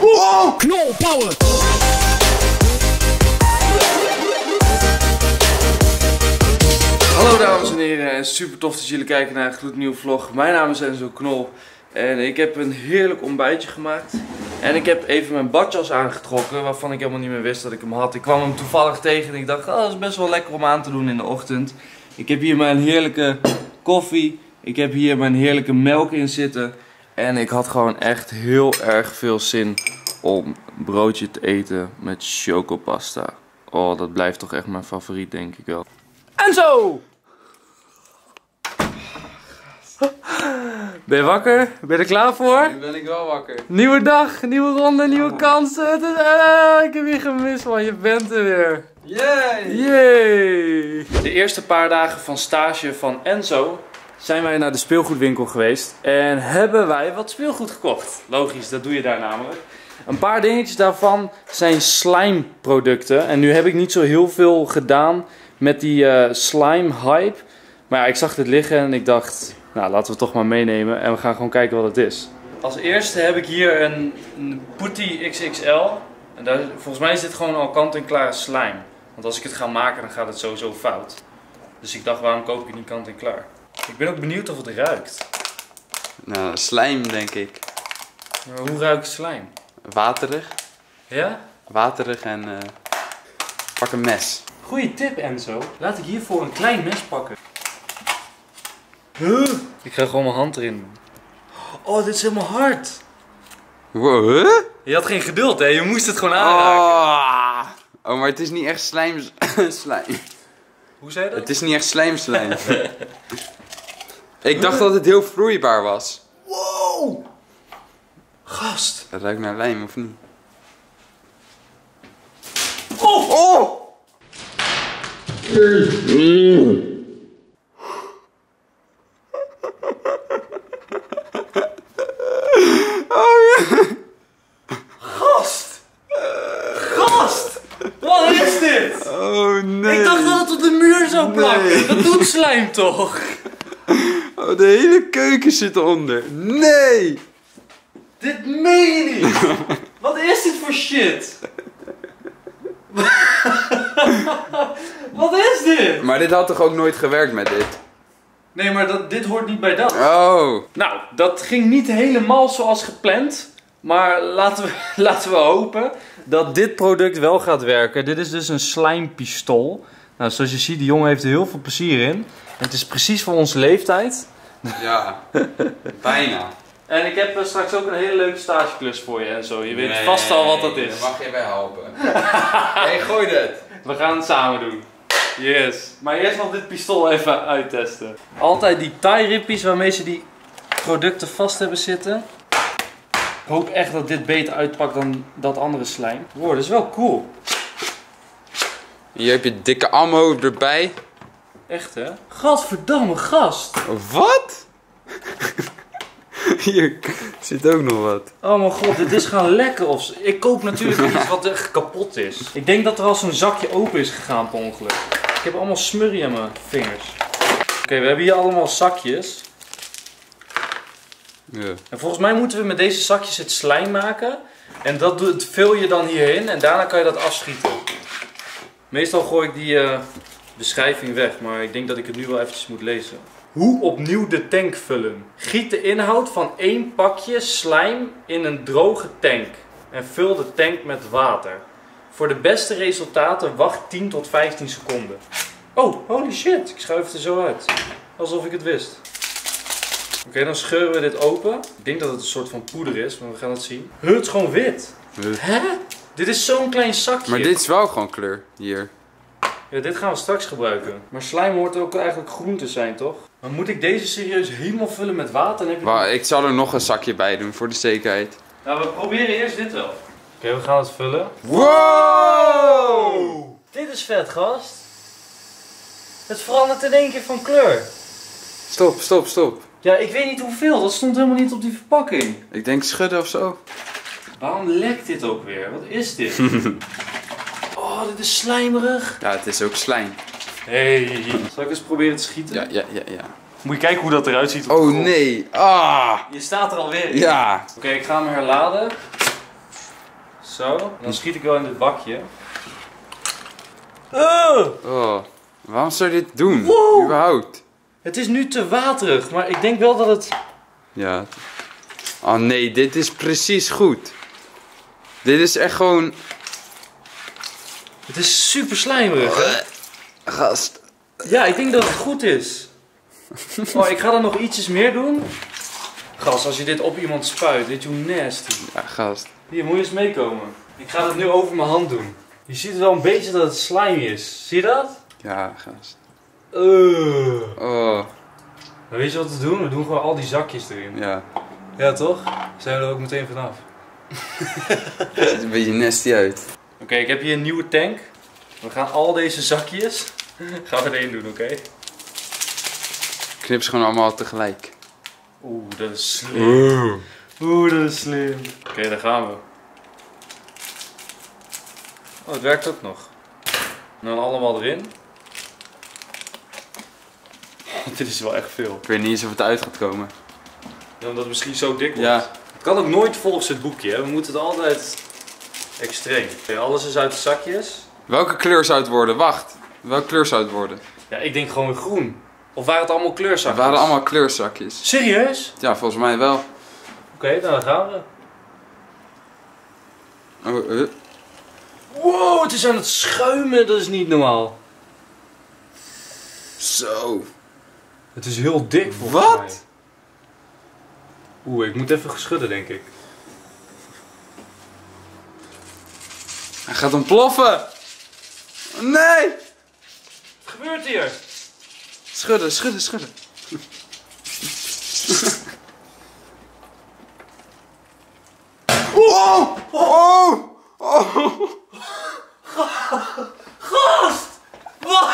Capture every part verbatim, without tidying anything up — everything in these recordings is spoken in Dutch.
Oh! Knol power! Hallo dames en heren en super tof dat jullie kijken naar een gloednieuwe vlog. Mijn naam is Enzo Knol en ik heb een heerlijk ontbijtje gemaakt. En ik heb even mijn badjas aangetrokken waarvan ik helemaal niet meer wist dat ik hem had. Ik kwam hem toevallig tegen en ik dacht, oh, dat is best wel lekker om aan te doen in de ochtend. Ik heb hier mijn heerlijke koffie, ik heb hier mijn heerlijke melk in zitten. En ik had gewoon echt heel erg veel zin om een broodje te eten met chocopasta. Oh, dat blijft toch echt mijn favoriet, denk ik wel. En zo! Ben je wakker? Ben je er klaar voor? Nu ben ik wel wakker. Nieuwe dag, nieuwe ronde, nieuwe oh. kansen. Het is, uh, ik heb je gemist, man. Je bent er weer. Yay! Yay! De eerste paar dagen van stage van Enzo zijn wij naar de speelgoedwinkel geweest. En hebben wij wat speelgoed gekocht. Logisch, dat doe je daar namelijk. Een paar dingetjes daarvan zijn slime producten. En nu heb ik niet zo heel veel gedaan met die uh, slime hype. Maar ja, ik zag dit liggen en ik dacht, nou laten we het toch maar meenemen. En we gaan gewoon kijken wat het is. Als eerste heb ik hier een, een Putty X X L. En daar, volgens mij is dit gewoon al kant-en-klare slime. Want als ik het ga maken dan gaat het sowieso fout. Dus ik dacht, waarom koop ik niet kant-en-klaar? Ik ben ook benieuwd of het ruikt. Nou, slijm denk ik. Maar hoe ruikt slime? Waterig. Ja? Waterig en uh, pak een mes. Goeie tip Enzo. Laat ik hiervoor een klein mes pakken. Huh? Ik ga gewoon mijn hand erin doen. Oh, dit is helemaal hard. Wow, huh? Je had geen geduld hè, je moest het gewoon aanraken. Oh, oh maar het is niet echt slijm slijm. Hoe zei je dat? Het is niet echt slijm slijm. Ik dacht dat het heel vloeibaar was. Wow! Gast! Dat ruikt naar lijm of niet? Oh! Oh! Mm. Oh, gast! Gast! Wat is dit? Oh nee! Ik dacht dat het op de muur zou plakken. Nee. Dat doet slijm toch? Oh, de hele keuken zit eronder. Nee! Dit meen je niet! Wat is dit voor shit? Wat is dit? Maar dit had toch ook nooit gewerkt met dit? Nee, maar dat, dit hoort niet bij dat. Oh. Nou, dat ging niet helemaal zoals gepland. Maar laten we, laten we hopen dat dit product wel gaat werken. Dit is dus een slijmpistool. Nou, zoals je ziet, die jongen heeft er heel veel plezier in. En het is precies voor onze leeftijd. Ja, bijna. En ik heb straks ook een hele leuke stageklus voor je en zo. Je weet nee, vast al wat dat is. Dan mag je bij helpen. Hé, gooi dit. We gaan het samen doen. Yes. Maar eerst nog dit pistool even uittesten. Altijd die tie rippies waarmee ze die producten vast hebben zitten. Ik hoop echt dat dit beter uitpakt dan dat andere slijm. Wow, dat is wel cool. Hier heb je dikke ammo erbij. Echt hè? Gadverdamme gast. Wat? Hier zit ook nog wat. Oh mijn god, dit is gaan lekken of zo. Ik koop natuurlijk iets wat echt kapot is. Ik denk dat er al zo'n zakje open is gegaan per ongeluk. Ik heb allemaal smurrie aan mijn vingers. Oké, okay, we hebben hier allemaal zakjes. Ja. En volgens mij moeten we met deze zakjes het slijm maken. En dat doet, vul je dan hierin en daarna kan je dat afschieten. Meestal gooi ik die uh, beschrijving weg, maar ik denk dat ik het nu wel eventjes moet lezen. Hoe opnieuw de tank vullen. Giet de inhoud van één pakje slijm in een droge tank. En vul de tank met water. Voor de beste resultaten wacht tien tot vijftien seconden. Oh, holy shit. Ik schuif het er zo uit. Alsof ik het wist. Oké, okay, dan scheuren we dit open. Ik denk dat het een soort van poeder is, maar we gaan het zien. Huh, het is gewoon wit. Huh? Hè? Dit is zo'n klein zakje. Maar dit is wel gewoon kleur, hier. Ja, dit gaan we straks gebruiken. Maar slijm hoort ook eigenlijk groen te zijn, toch? Maar moet ik deze serieus helemaal vullen met water? En heb je... Wow, ik zal er nog een zakje bij doen, voor de zekerheid. Nou, we proberen eerst dit wel. Oké, okay, we gaan het vullen. Wow! Dit is vet, gast. Het verandert in één keer van kleur. Stop, stop, stop. Ja, ik weet niet hoeveel. Dat stond helemaal niet op die verpakking. Ik denk schudden of zo. Waarom lekt dit ook weer? Wat is dit? Oh, dit is slijmerig. Ja, het is ook slijm. Hey. Zal ik eens proberen te schieten? Ja, ja, ja, ja. Moet je kijken hoe dat eruit ziet op Oh de grond. nee. Ah. Je staat er alweer in. Ja. Oké, okay, ik ga hem herladen. Zo. En dan schiet ik wel in dit bakje. Oh! Oh, waarom zou je dit doen? Wow. Überhaupt? Het is nu te waterig, maar ik denk wel dat het... Ja. Oh nee, dit is precies goed. Dit is echt gewoon... Het is super slijmerig, hè? Gast. Ja, ik denk dat het goed is. Oh, ik ga er nog ietsjes meer doen. Gast, als je dit op iemand spuit, weet je hoe nasty. Ja, gast. Hier, moet je eens meekomen. Ik ga het nu over mijn hand doen. Je ziet wel een beetje dat het slimy is. Zie je dat? Ja, gast. Uh. Oh, Dan weet je wat we doen? We doen gewoon al die zakjes erin. ja. Ja, toch? Zijn we er ook meteen vanaf. Het ziet er een beetje nasty uit. Oké, okay, ik heb hier een nieuwe tank. We gaan al deze zakjes gaan we erin doen, oké? Okay? Knip ze gewoon allemaal tegelijk. Oeh, dat is slim. Oeh, dat is slim. Oké, okay, daar gaan we. Oh, het werkt ook nog. En dan allemaal erin. Dit is wel echt veel. Ik weet niet eens of het uit gaat komen. Ja, omdat het misschien zo dik wordt. Ja. Het kan ook nooit volgens het boekje, hè? We moeten het altijd extreem. Okay, alles is uit de zakjes. Welke kleur zou het worden? Wacht. Welke kleur zou het worden? Ja, ik denk gewoon groen. Of waren het allemaal kleurzakjes? Het waren allemaal kleurzakjes. Serieus? Ja, volgens mij wel. Oké, okay, dan gaan we. Oh, uh. Wow, het is aan het schuimen. Dat is niet normaal. Zo. Het is heel dik volgens Wat? mij. Oeh, ik moet even schudden, denk ik. Hij gaat ontploffen. Nee. Wat gebeurt hier? Schudden, schudden, schudden. Oh! Oh! Oh! Gast! Wat?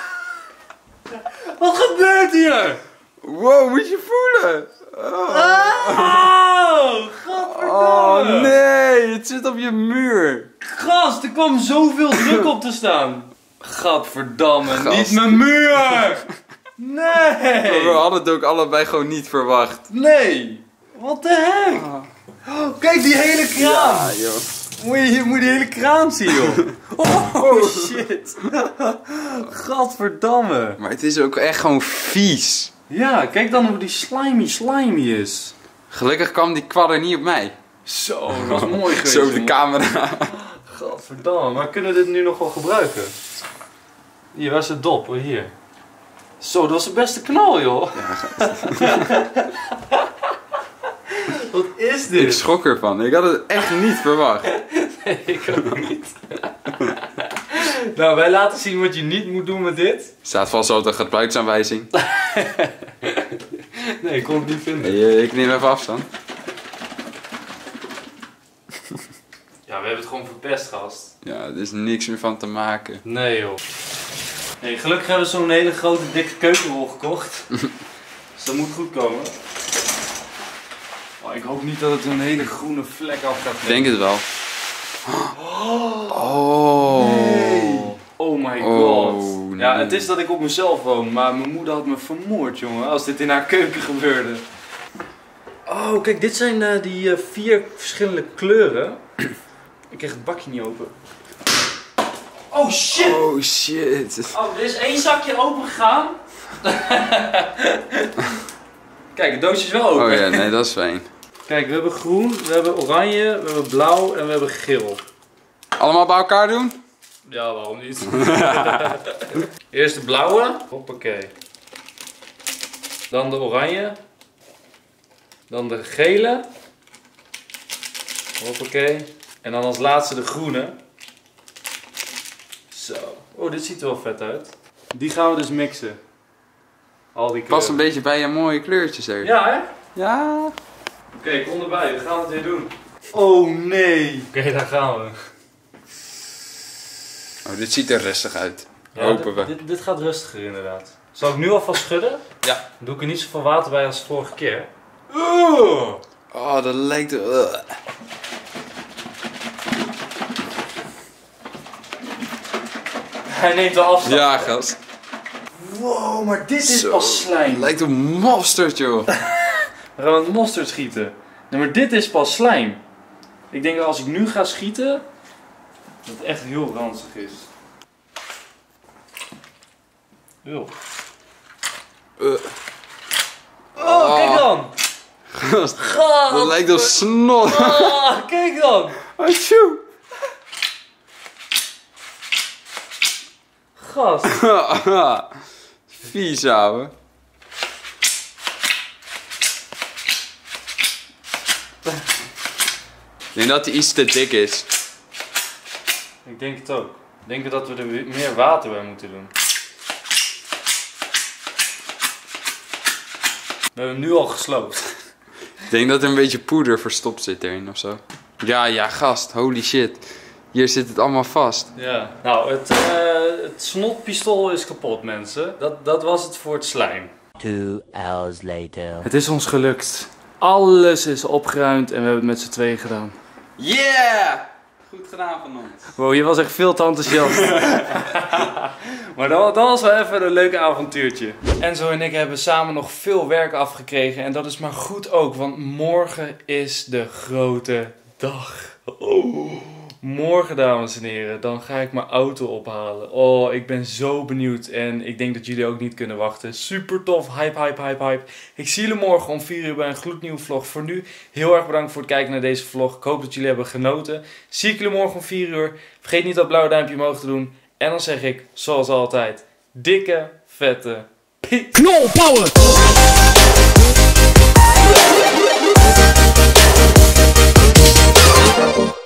Wat gebeurt hier? Wow, moet je voelen? Oh, Oh, oh godverdomme. nee, het zit op je muur. Gast, er kwam zoveel druk op te staan. Gadverdamme, Gast. niet mijn muur! Nee! We hadden het ook allebei gewoon niet verwacht. Nee! Wat de heck? Oh, kijk die hele kraan! Ja, joh. Moet je, moet je die hele kraan zien, joh! Oh shit! Gadverdamme! Maar het is ook echt gewoon vies. Ja, kijk dan hoe die slimy slimy is. Gelukkig kwam die kwadder niet op mij. Zo, dat was mooi geweest. Zo op de jongen. camera. Gadverdamme, maar kunnen we dit nu nog wel gebruiken? Hier, waar is de dop? Oh, hier. Zo, dat was de beste knal, joh. Wat is dit? Ik schrok ervan. Ik had het echt niet verwacht. Nee, ik ook niet. Nou, wij laten zien wat je niet moet doen met dit. Staat vast op de gebruiksaanwijzing. Nee, ik kon het niet vinden. Hey, ik neem even afstand. Ja, we hebben het gewoon verpest, gast. Ja, er is niks meer van te maken. Nee, joh. Nee, gelukkig hebben we zo'n hele grote, dikke keukenrol gekocht. Dus dat moet goed komen. Oh, ik hoop niet dat het een hele groene vlek af gaat. Ik denk het wel. Oh. Nee. Oh my god. Oh, nee. Ja, het is dat ik op mezelf woon, maar mijn moeder had me vermoord, jongen, als dit in haar keuken gebeurde. Oh, kijk, dit zijn uh, die uh, vier verschillende kleuren. Ik kreeg het bakje niet open. Oh shit! Oh shit. Oh, er is één zakje open gegaan. Kijk, het doosje is wel open. Oh ja, nee, dat is fijn. Kijk, we hebben groen, we hebben oranje, we hebben blauw en we hebben geel. Allemaal bij elkaar doen? Ja, waarom niet? Eerst de blauwe. Hoppakee. Dan de oranje. Dan de gele. Hoppakee. En dan als laatste de groene. Zo. Oh, dit ziet er wel vet uit. Die gaan we dus mixen. Al die kleuren. Past een beetje bij je mooie kleurtjes er. Ja, hè? Ja. Oké, okay, kom erbij. We gaan het weer doen. Oh nee. Oké, okay, daar gaan we. Oh, dit ziet er rustig uit. Ja, Hopen we. Dit, dit gaat rustiger inderdaad. Zal ik nu alvast schudden? Ja. Dan doe ik er niet zoveel water bij als de vorige keer. Uh. Oh, dat lijkt... Uh. Hij neemt de afstand. Ja, gast. Wow, maar dit is Zo, pas slijm. Het lijkt op mosterd, joh. We gaan het mosterd schieten. Nee, maar dit is pas slijm. Ik denk dat als ik nu ga schieten, dat het echt heel ranzig is. Eeuw. Uh. Oh, kijk dan! Gast, Gast. dat lijkt op snot. Oh, kijk dan! Atjoe. Gast. Vies, ouwe. Ik denk dat hij iets te dik is. Ik denk het ook. Ik denk dat we er meer water bij moeten doen. We hebben hem nu al gesloopt. Ik denk dat er een beetje poeder verstopt zit erin of zo. Ja, ja, gast. Holy shit. Hier zit het allemaal vast. Ja. Nou, het, uh, het snotpistool is kapot, mensen. Dat, dat was het voor het slijm. Two hours later. Het is ons gelukt. Alles is opgeruimd en we hebben het met z'n tweeën gedaan. Yeah! Goed gedaan van ons. Wow, je was echt veel te enthousiast. Maar dat, dat was wel even een leuk avontuurtje. Enzo en ik hebben samen nog veel werk afgekregen. En dat is maar goed ook, want morgen is de grote dag. Oh. Morgen, dames en heren, dan ga ik mijn auto ophalen. Oh, ik ben zo benieuwd en ik denk dat jullie ook niet kunnen wachten. Super tof, hype, hype, hype, hype. Ik zie jullie morgen om vier uur bij een gloednieuwe vlog. Voor nu, heel erg bedankt voor het kijken naar deze vlog. Ik hoop dat jullie hebben genoten. Zie ik jullie morgen om vier uur. Vergeet niet dat blauwe duimpje omhoog te doen. En dan zeg ik, zoals altijd, dikke, vette peace. Knol power!